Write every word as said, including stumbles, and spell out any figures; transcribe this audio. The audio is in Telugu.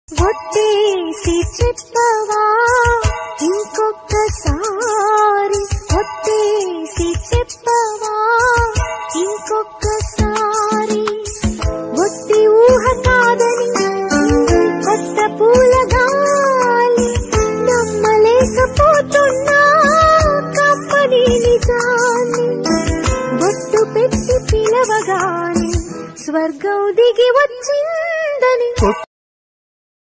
ఒట్టేసి చెప్పవా ఇంకొక్కసారి, ఒట్టేసి చెప్పవా ఇంకొక్కసారి, ఒట్టి ఊహ కాదని కొత్త పూల గాలి నమ్మలేకపోతున్నా కమ్మని నిజాన్ని, బొట్టు పెట్టి పిలవగాని స్వర్గం దిగి వచ్చిందని.